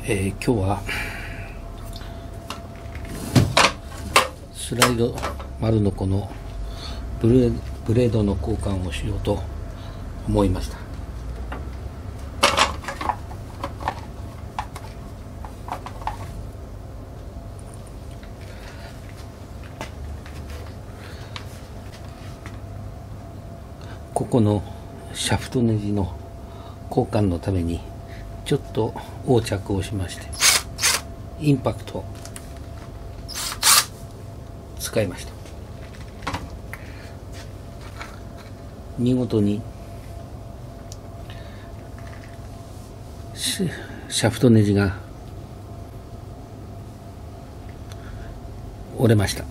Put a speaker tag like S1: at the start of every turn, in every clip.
S1: 今日はスライド丸のこのブレードの交換をしようと思いました。ここのシャフトネジの交換のためにちょっと横着をしまして、インパクト使いました。見事にシャフトネジが折れました。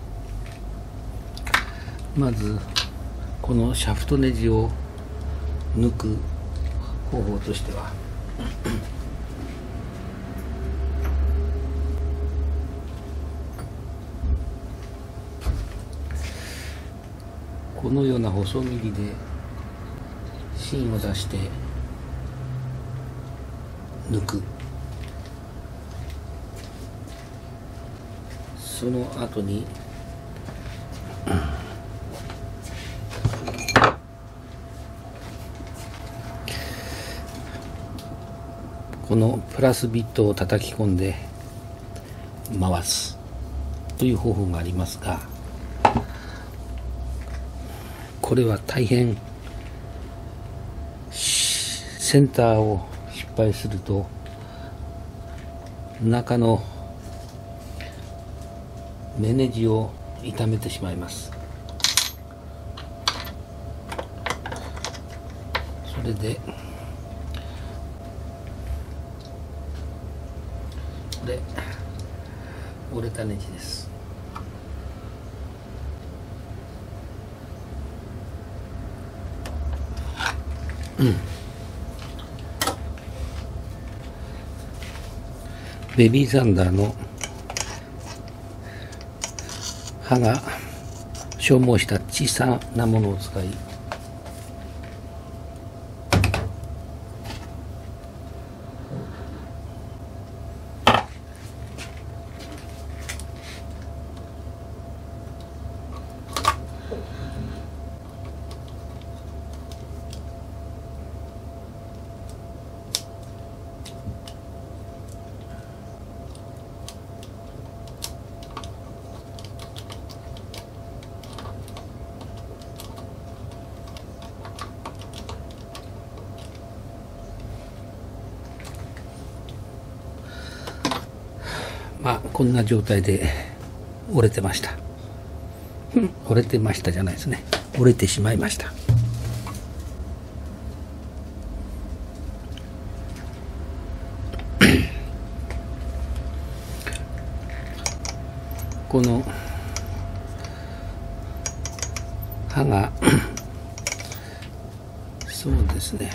S1: まずこのシャフトネジを抜く方法としては、このような細切りで芯を出して抜く。その後にこのプラスビットを叩き込んで回すという方法がありますが、これは大変センターを失敗すると中の目ネジを傷めてしまいます。それでこれ折れたネジです。ベビーサンダーの刃が消耗した小さなものを使い、こんな状態で折れてました。折れてましたじゃないですね。折れてしまいました。この刃がそうですね、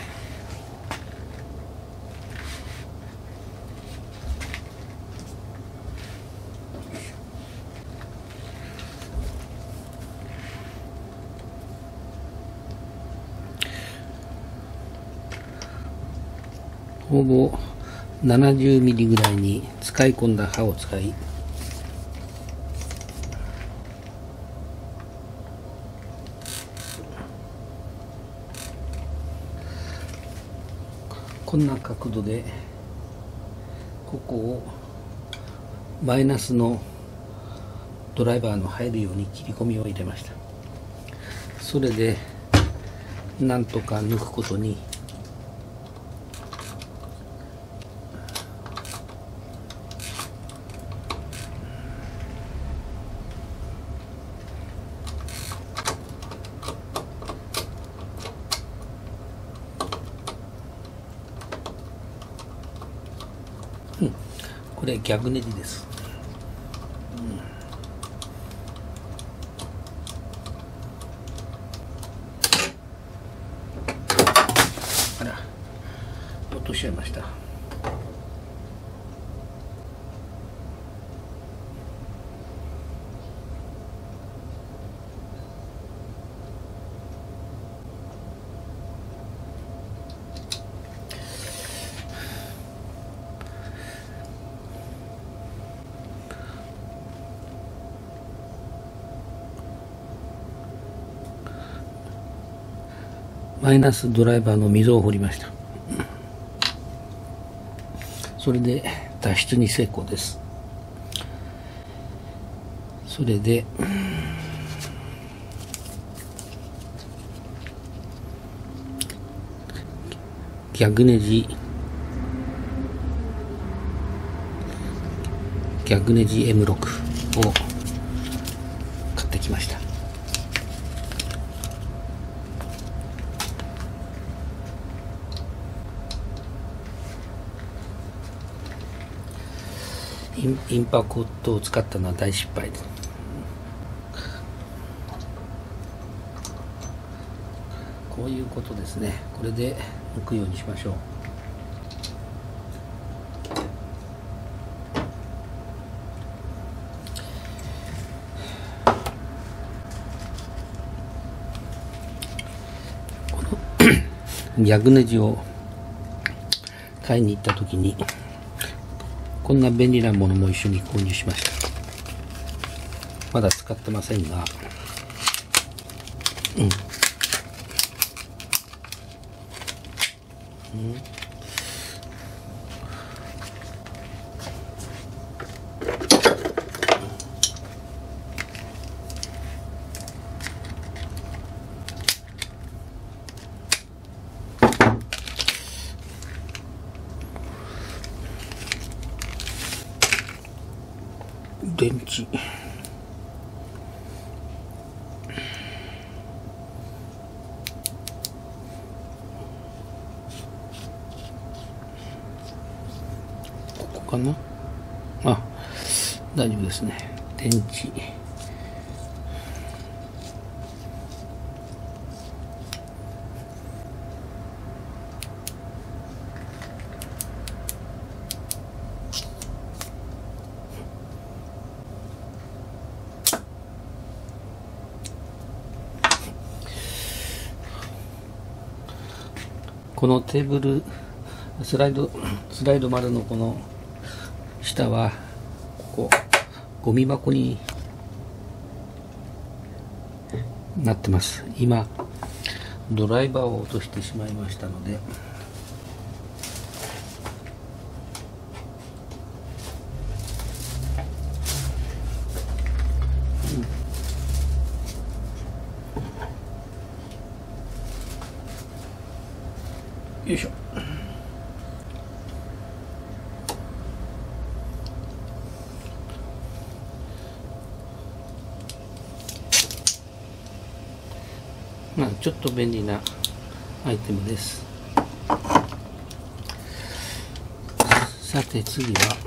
S1: ほぼ70ミリぐらいに使い込んだ刃を使い、こんな角度でここをマイナスのドライバーの入るように切り込みを入れました。それでなんとか抜くことにこれ逆ネジです。あら、落としちゃいました。 マイナスドライバーの溝を掘りました。それで脱出に成功です。それで逆ネジ M6 を買ってきました。インパクトを使ったのは大失敗です。こういうことですね。これで抜くようにしましょう。この逆ネジを買いに行った時にこんな便利なものも一緒に購入しました。まだ使ってませんが、電池ここかな。あ、大丈夫ですね。電池このテーブルスライド丸のこの下はここゴミ箱になってます。今ドライバーを落としてしまいましたので、よいしょ。まあちょっと便利なアイテムです。さて次は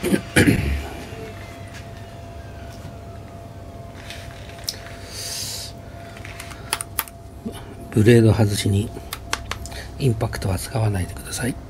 S1: ブレード外しにインパクトは使わないでください。